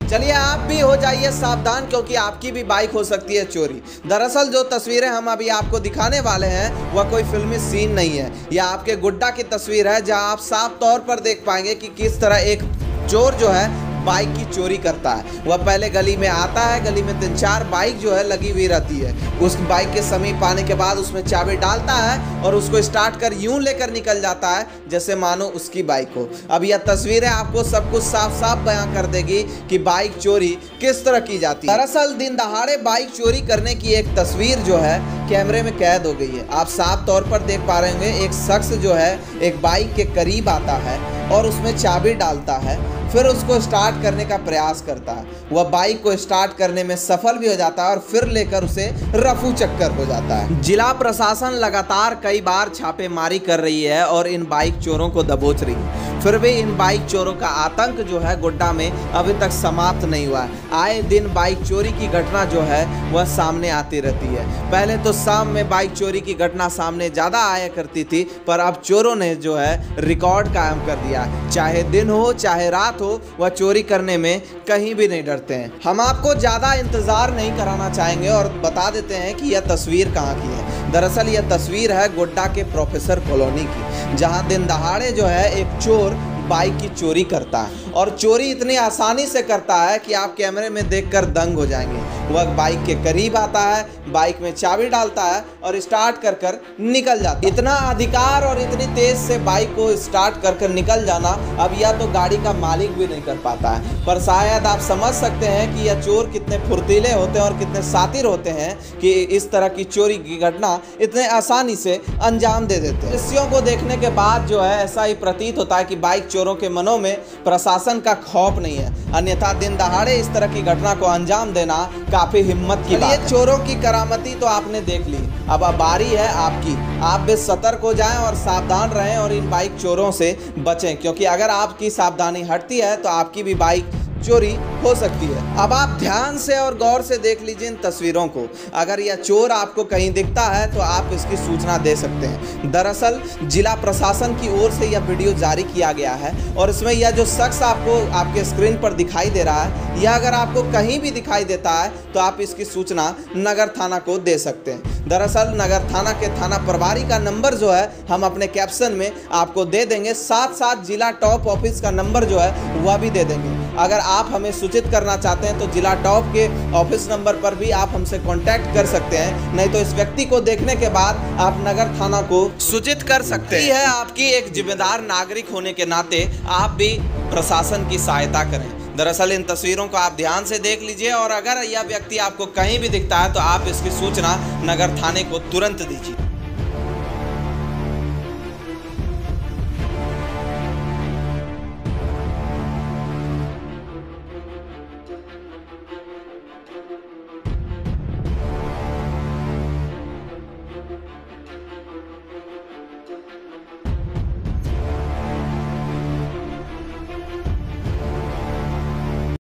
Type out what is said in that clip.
चलिए आप भी हो जाइए सावधान, क्योंकि आपकी भी बाइक हो सकती है चोरी। दरअसल जो तस्वीरें हम अभी आपको दिखाने वाले हैं वह कोई फिल्मी सीन नहीं है, यह आपके गुड्डा की तस्वीर है, जहां आप साफ तौर पर देख पाएंगे कि किस तरह एक चोर जो है बाइक की चोरी करता है। वह पहले गली में आता है, गली में 3-4 बाइक जो है लगी हुई रहती है। उस बाइक के समीप आने के बाद उसमें चाबी डालता है और उसको स्टार्ट कर यूं लेकर निकल जाता है जैसे मानो उसकी बाइक हो। अब यह तस्वीरें आपको सब कुछ साफ साफ बयां कर देगी कि बाइक चोरी किस तरह की जाती है। दरअसल दिन दहाड़े बाइक चोरी करने की एक तस्वीर जो है कैमरे में कैद हो गई है। आप साफ तौर पर देख पा रहे होंगे, एक शख्स जो है एक बाइक के करीब आता है और उसमें चाबी डालता है, फिर उसको स्टार्ट करने का प्रयास करता है। वह बाइक को स्टार्ट करने में सफल भी हो जाता है और फिर लेकर उसे रफू चक्कर हो जाता है। जिला प्रशासन लगातार कई बार छापेमारी कर रही है और इन बाइक चोरों को दबोच रही है, फिर भी इन बाइक चोरों का आतंक जो है गोड्डा में अभी तक समाप्त नहीं हुआ है। आए दिन बाइक चोरी की घटना जो है वह सामने आती रहती है। पहले तो शाम में बाइक चोरी की घटना सामने ज़्यादा आया करती थी, पर अब चोरों ने जो है रिकॉर्ड कायम कर दिया। चाहे दिन हो चाहे रात हो, वह चोरी करने में कहीं भी नहीं डरते हैं। हम आपको ज़्यादा इंतज़ार नहीं कराना चाहेंगे और बता देते हैं कि यह तस्वीर कहाँ की है। दरअसल यह तस्वीर है गोड्डा के प्रोफेसर कॉलोनी की, जहाँ दिन दहाड़े जो है एक चोर बाइक की चोरी करता है और चोरी इतनी आसानी से करता है कि आप कैमरे में देखकर दंग हो जाएंगे। वह बाइक के करीब आता है, बाइक में चाबी डालता है और स्टार्ट कर निकल जाता है। इतना अधिकार और इतनी तेज से बाइक को स्टार्ट कर निकल जाना अब या तो गाड़ी का मालिक भी नहीं कर पाता है, पर शायद आप समझ सकते हैं कि यह चोर कितने फुर्तीले होते हैं और कितने शातिर होते हैं कि इस तरह की चोरी की घटना इतने आसानी से अंजाम दे देते हैं। दृश्यों को देखने के बाद जो है ऐसा ही प्रतीत होता है कि बाइक चोरों के मनों में प्रशासन का खौफ नहीं है, अन्यथा दिन दहाड़े इस तरह की घटना को अंजाम देना काफी हिम्मत की बात है। चोरों की करामती तो आपने देख ली, अब बारी है आपकी। आप भी सतर्क हो जाएं और सावधान रहें और इन बाइक चोरों से बचें, क्योंकि अगर आपकी सावधानी हटती है तो आपकी भी बाइक चोरी हो सकती है। अब आप ध्यान से और गौर से देख लीजिए इन तस्वीरों को। अगर यह चोर आपको कहीं दिखता है तो आप इसकी सूचना दे सकते हैं। दरअसल जिला प्रशासन की ओर से यह वीडियो जारी किया गया है और इसमें यह जो शख्स आपको आपके स्क्रीन पर दिखाई दे रहा है, यह अगर आपको कहीं भी दिखाई देता है तो आप इसकी सूचना नगर थाना को दे सकते हैं। दरअसल नगर थाना के थाना प्रभारी का नंबर जो है हम अपने कैप्शन में आपको दे देंगे, साथ साथ जिला टॉप ऑफिस का नंबर जो है वह भी दे देंगे। अगर आप हमें सूचित करना चाहते हैं तो जिला टॉप के ऑफिस नंबर पर भी आप हमसे कांटेक्ट कर सकते हैं, नहीं तो इस व्यक्ति को देखने के बाद आप नगर थाना को सूचित कर सकते हैं। आपकी एक जिम्मेदार नागरिक होने के नाते आप भी प्रशासन की सहायता करें। दरअसल इन तस्वीरों को आप ध्यान से देख लीजिए और अगर यह व्यक्ति आपको कहीं भी दिखता है तो आप इसकी सूचना नगर थाने को तुरंत दीजिए।